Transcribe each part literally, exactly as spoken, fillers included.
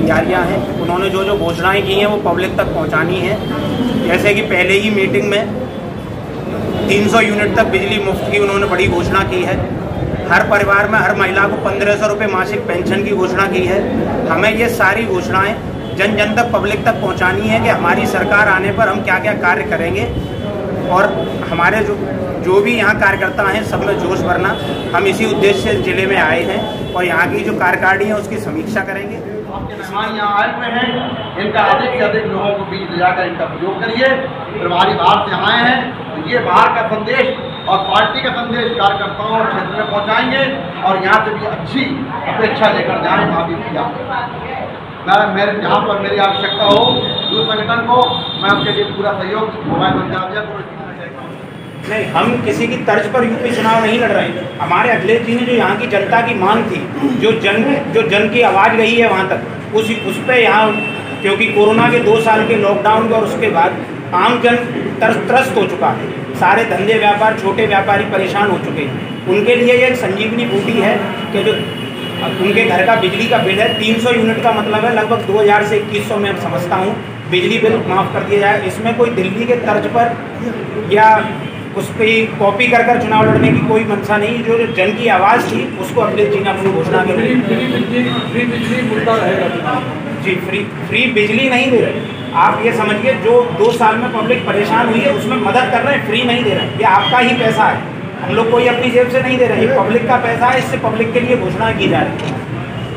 तैयारियां हैं। उन्होंने जो जो घोषणाएं की हैं वो पब्लिक तक पहुंचानी है। जैसे कि पहले ही मीटिंग में तीन सौ यूनिट तक बिजली मुफ्त की उन्होंने बड़ी घोषणा की है। हर परिवार में हर महिला को पंद्रह सौ रुपये मासिक पेंशन की घोषणा की है। हमें ये सारी घोषणाएं जन जन तक पब्लिक तक पहुंचानी है कि हमारी सरकार आने पर हम क्या क्या कार्य करेंगे, और हमारे जो जो भी यहाँ कार्यकर्ता हैं सब में जोश भरना। हम इसी उद्देश्य से जिले में आए हैं और यहाँ की जो कार्यकारिणी है उसकी समीक्षा करेंगे। मेहमान यहाँ आए हुए हैं, इनका अधिक से अधिक लोगों को बीच ले जाकर इनका प्रयोग करिए। प्रभारी बाहर से आए हैं तो ये बाहर का संदेश और पार्टी का संदेश कार्यकर्ताओं और क्षेत्र में पहुँचाएंगे और यहाँ से भी अच्छी अपेक्षा लेकर जाएँ। वहाँ भी किया मैं मेरे जहाँ पर मेरी आवश्यकता हो उस संगठन को मैं उसके लिए पूरा सहयोग मोबाइल पंचायत नहीं, हम किसी की तर्ज पर यूपी चुनाव नहीं लड़ रहे हैं। हमारे अखिलेश जी ने जो यहाँ की जनता की मांग थी, जो जन जो जन की आवाज़ गई है वहाँ तक, उस उस पर यहाँ, क्योंकि कोरोना के दो साल के लॉकडाउन और उसके बाद आम जन तरस त्रस्त हो चुका है। सारे धंधे व्यापार, छोटे व्यापारी परेशान हो चुके हैं। उनके लिए ये एक संजीवनी बूटी है कि जो उनके घर का बिजली का बिल है तीन सौ यूनिट का मतलब है लगभग दो हज़ार से इक्कीस सौ में मैं समझता हूँ बिजली बिल माफ़ कर दिया जाए। इसमें कोई दिल्ली के तर्ज पर या उस पर कॉपी कर कर चुनाव लड़ने की कोई मंशा नहीं। जो जो जन की आवाज़ थी उसको अखिलेश जी ने अपनी घोषणा की। फ्री बिजली मुद्दा रहेगा जी, फ्री फ्री बिजली नहीं दे रहे। आप ये समझिए जो दो साल में पब्लिक परेशान हुई है उसमें मदद कर रहे हैं, फ्री नहीं दे रहे हैं। ये आपका ही पैसा है, हम लोग कोई अपनी जेब से नहीं दे रहे। ये पब्लिक का पैसा है, इससे पब्लिक के लिए घोषणा की जा रही है।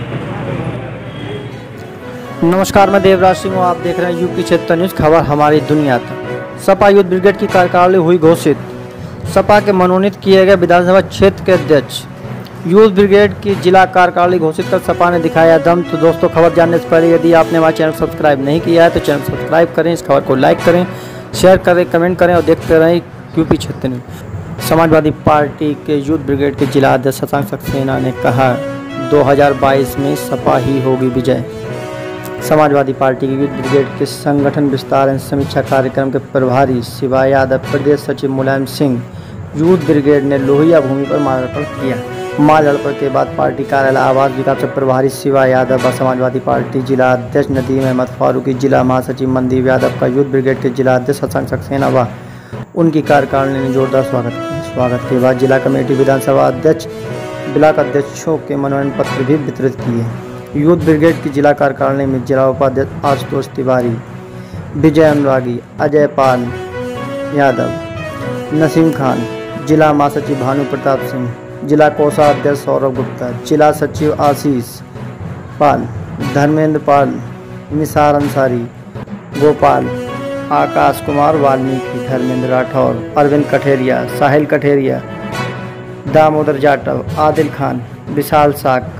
नमस्कार, मैं देवराज सिंह हूँ। आप देख रहे हैं यूपी क्षेत्र न्यूज़, खबर हमारी दुनिया तक। सपा यूथ ब्रिगेड की कार्यकारिणी हुई घोषित। सपा के मनोनीत किए गए विधानसभा क्षेत्र के अध्यक्ष यूथ ब्रिगेड की जिला कार्यकारिणी घोषित कर सपा ने दिखाया दम। तो दोस्तों, खबर जानने से पहले यदि आपने हमारा चैनल सब्सक्राइब नहीं किया है तो चैनल सब्सक्राइब करें, इस खबर को लाइक करें, शेयर करें, कमेंट करें और देखते रहें यूपी क्षेत्र न्यूज़। समाजवादी पार्टी के यूथ ब्रिगेड के जिला अध्यक्ष शशांक सक्सेना ने कहा दो हज़ार बाईस में सपा ही होगी विजय। समाजवादी पार्टी के यूथ ब्रिगेड के संगठन विस्तार एवं समीक्षा कार्यक्रम के प्रभारी शिवा यादव, प्रदेश सचिव मुलायम सिंह, यूथ ब्रिगेड ने लोहिया भूमि पर माल्यार्पण किया। माल्यार्पण के बाद पार्टी कार्यालय आवास विकास प्रभारी शिवा यादव व समाजवादी पार्टी जिला अध्यक्ष नदीम अहमद फारूकी, जिला महासचिव मनदीप यादव का यूथ ब्रिगेड के जिला अध्यक्ष शशांक सक्सेना व उनकी कार्यकारिणी ने जोरदार स्वागत किया। स्वागत के बाद जिला कमेटी, विधानसभा अध्यक्ष, ब्लॉक अध्यक्षों के मनोनयन पत्र भी वितरित किए। यूथ ब्रिगेड की जिला कार्यकारिणी में जिला उपाध्यक्ष आशुतोष तिवारी, विजय अनुरागी, अजय पाल यादव, नसीम खान, जिला महासचिव भानु प्रताप सिंह, जिला कोषाध्यक्ष सौरभ गुप्ता, जिला सचिव आशीष पाल, धर्मेंद्र पाल, निसार अंसारी, गोपाल, आकाश कुमार वाल्मीकि, धर्मेंद्र राठौर, अरविंद कठेरिया, साहिल कठेरिया, दामोदर जाटव, आदिल खान, विशाल साक,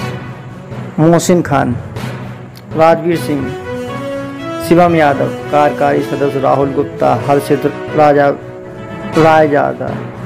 मोहसिन खान, राजवीर सिंह, शिवम यादव, कार्यकारी सदस्य राहुल गुप्ता, हर्षित राजा रायजादा,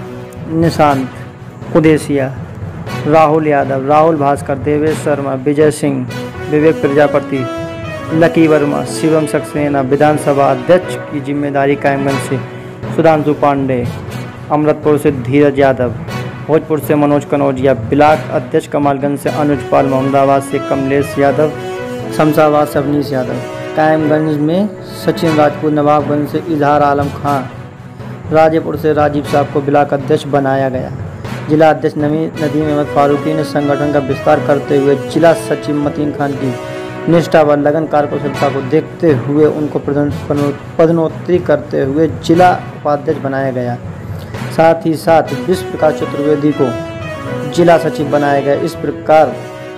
निशांत उदेसिया, राहुल यादव, राहुल भास्कर, देवेश शर्मा, विजय सिंह, विवेक प्रजापति, लकी वर्मा, शिवम सक्सेना, विधानसभा अध्यक्ष की जिम्मेदारी कायमगंज से सुधांशु पांडे, अमृतपुर से धीरज यादव, भोजपुर से मनोज कनौजिया, ब्लॉक अध्यक्ष कमालगंज से अनुज पाल, मोहम्मदाबाद से कमलेश यादव, शमशाबाद से अवनीश यादव, कायमगंज में सचिन राजपूत, नवाबगंज से इजहार आलम खान, राजेपुर से राजीव साहब को ब्लॉक अध्यक्ष बनाया गया। जिला अध्यक्ष नदीम अहमद फारूकी ने संगठन का विस्तार करते हुए जिला सचिव मतीन खान की निष्ठा व लगन कार्यकुशलता को देखते हुए उनको पदोन्नति करते हुए जिला उपाध्यक्ष बनाया गया। साथ ही साथ विश्व प्रकाश चतुर्वेदी को जिला सचिव बनाया गया। इस प्रकार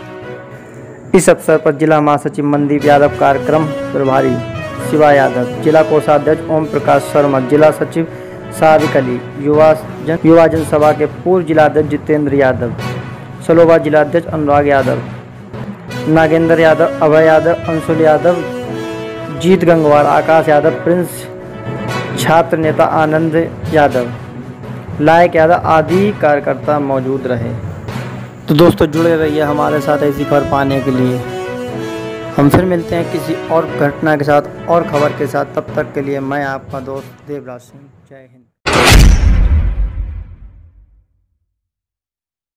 इस अवसर पर जिला महासचिव मनदीप यादव, कार्यक्रम प्रभारी शिवा यादव, जिला कोषाध्यक्ष ओम प्रकाश शर्मा, जिला सचिव सादिक अली, युवा जन युवा जनसभा के पूर्व जिलाध्यक्ष जितेंद्र यादव, सलोबा जिलाध्यक्ष अनुराग यादव, नागेंद्र यादव, अभय यादव, अंशुल यादव, जीत गंगवार, आकाश यादव, प्रिंस, छात्र नेता आनंद यादव, लायक यादव आदि कार्यकर्ता मौजूद रहे। तो दोस्तों, जुड़े रहिए हमारे साथ ऐसी खबर पाने के लिए। हम फिर मिलते हैं किसी और घटना के साथ और खबर के साथ। तब तक के लिए मैं आपका दोस्त देवराज सिंह। जय हिंद।